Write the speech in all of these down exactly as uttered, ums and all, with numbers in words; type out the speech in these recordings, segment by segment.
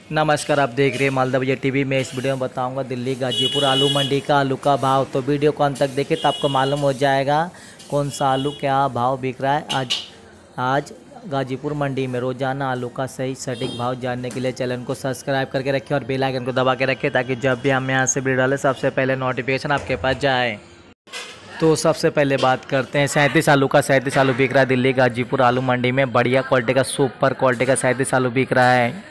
नमस्कार, आप देख रहे हैं मालदा बाजार टीवी में। इस वीडियो में बताऊंगा दिल्ली गाजीपुर आलू मंडी का आलू का भाव। तो वीडियो को अंत तक देखें तो आपको मालूम हो जाएगा कौन सा आलू क्या भाव बिक रहा है आज आज गाजीपुर मंडी में। रोजाना आलू का सही सटीक भाव जानने के लिए चैनल को सब्सक्राइब करके रखें और बेल आइकन को दबा के रखें ताकि जब भी हम यहाँ से वीडियो डालें सबसे पहले नोटिफिकेशन आपके पास जाए। तो सबसे पहले बात करते हैं सैंतीस आलू का। सैंतीस आलू बिक रहा है दिल्ली गाजीपुर आलू मंडी में। बढ़िया क्वालिटी का सुपर क्वालिटी का सैंतीस आलू बिक रहा है।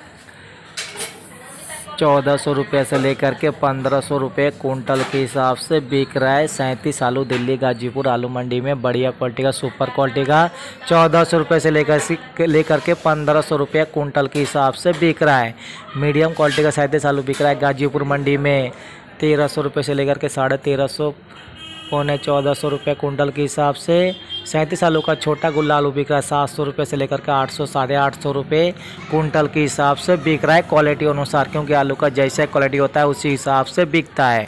चौदह सौ रुपये से लेकर के पंद्रह सौ रुपये कुंटल के हिसाब से बिक रहा है सैंतीस आलू दिल्ली गाजीपुर आलू मंडी में। बढ़िया क्वालिटी का सुपर क्वालिटी का चौदह सौ रुपये से लेकर लेकर के पंद्रह सौ रुपये कुंटल के हिसाब से बिक रहा है। मीडियम क्वालिटी का सैंतीस आलू बिक रहा है गाजीपुर मंडी में। तेरह सौ रुपये से लेकर के साढ़े तेरह सौ पौने चौदह सौ रुपये कुंटल के हिसाब से सैंतीस आलू का छोटा गुल्ला आलू बिक रहा है। सात सौ रुपये से लेकर के आठ सौ साढ़े आठ सौ रुपये कुंटल के हिसाब से बिक रहा है क्वालिटी अनुसार, क्योंकि आलू का जैसा क्वालिटी होता है उसी हिसाब से बिकता है।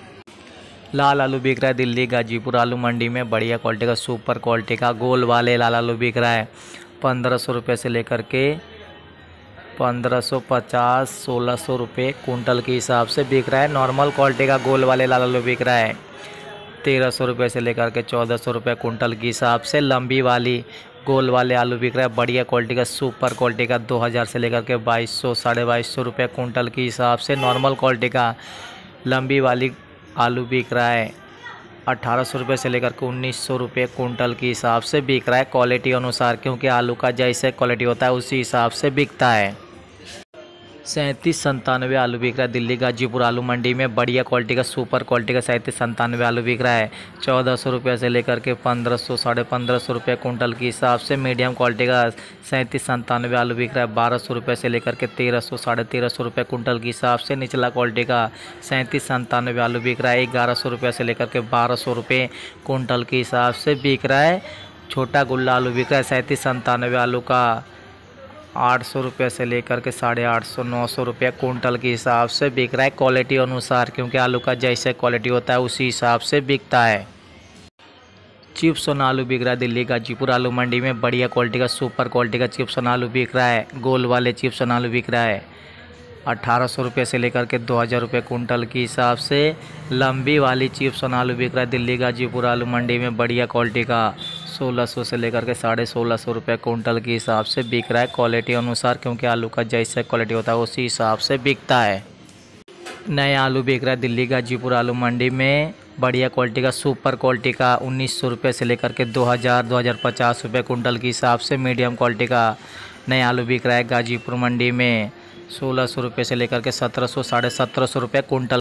लाल आलू बिक रहा है दिल्ली गाजीपुर आलू मंडी में। बढ़िया क्वालिटी का सुपर क्वालिटी का गोल वाले लाल आलू बिक रहा है। पंद्रह सौ रुपये से लेकर के पंद्रह सौ पचास सोलह सौ रुपये कुंटल के हिसाब से बिक रहा है। नॉर्मल क्वालिटी का गोल वाले लाल आलू बिक रहा है तेरह सौ रुपये से लेकर के चौदह सौ रुपये कुंटल के हिसाब से। लंबी वाली गोल वाले आलू बिक रहा है बढ़िया क्वालिटी का सुपर क्वालिटी का दो हज़ार से लेकर के बाईस सौ साढ़े बाईस सौ रुपये कुंटल के हिसाब से। नॉर्मल क्वालिटी का लंबी वाली आलू बिक रहा है अठारह सौ रुपये से लेकर के उन्नीस सौ रुपये कुंटल के हिसाब से बिक रहा है क्वालिटी अनुसार, क्योंकि आलू का जैसे क्वालिटी होता है उसी हिसाब से बिकता है। सैंतीस संतानवे आलू बिक रहा है दिल्ली गाजीपुर आलू मंडी में। बढ़िया क्वालिटी का सुपर क्वालिटी का सैंतीस संतानवे आलू बिक रहा है चौदह सौ रुपये से लेकर के पंद्रह सौ साढ़े पंद्रह सौ रुपये कुंटल के हिसाब से। मीडियम क्वालिटी का सैंतीस संतानवे आलू बिक रहा है बारह सौ रुपये से लेकर के तेरह सौ साढ़े तेरह सौ रुपये कुंटल के हिसाब से। निचला क्वालिटी का सैंतीस संतानवे आलू बिक रहा है ग्यारह सौ रुपये से लेकर के बारह सौ रुपये कुंटल के हिसाब से बिक रहा है। छोटा गुल्ला आलू बिक रहा है सैंतीस संतानवे आलू का आठ सौ रुपये से लेकर के साढ़े आठ सौ नौ सौ रुपये कुंटल के हिसाब से बिक रहा है क्वालिटी अनुसार, क्योंकि आलू का जैसे क्वालिटी होता है उसी हिसाब से बिकता है। चिप्स सोना आलू बिक रहा है दिल्ली गाजीपुर आलू मंडी में। बढ़िया क्वालिटी का सुपर क्वालिटी का चिप्स सोना आलू बिक रहा है। गोल वाले चिप्स सोना आलू बिक रहा है अठारह सौ रुपये से लेकर के दो हज़ार रुपये कुंटल के हिसाब से। लंबी वाली चिप्स सोना आलू बिक रहा है दिल्ली गाजीपुर आलू मंडी में। बढ़िया क्वालिटी का सोलह सौ से लेकर के साढ़े सोलह सौ रुपये कुंटल के हिसाब से बिक रहा है क्वालिटी अनुसार, क्योंकि आलू का जैसा क्वालिटी होता है उसी हिसाब से बिकता है। नया आलू बिक रहा है दिल्ली गाजीपुर आलू मंडी में। बढ़िया क्वालिटी का सुपर क्वालिटी का उन्नीस सौ रुपये से लेकर के दो हज़ार दो हज़ार पचास रुपये कुंटल के हिसाब से। मीडियम क्वालिटी का नया आलू बिक रहा है गाजीपुर मंडी में। सोलह सौ रुपये से लेकर के सत्रह सौ साढ़े सत्रह सौ रुपये कुंटल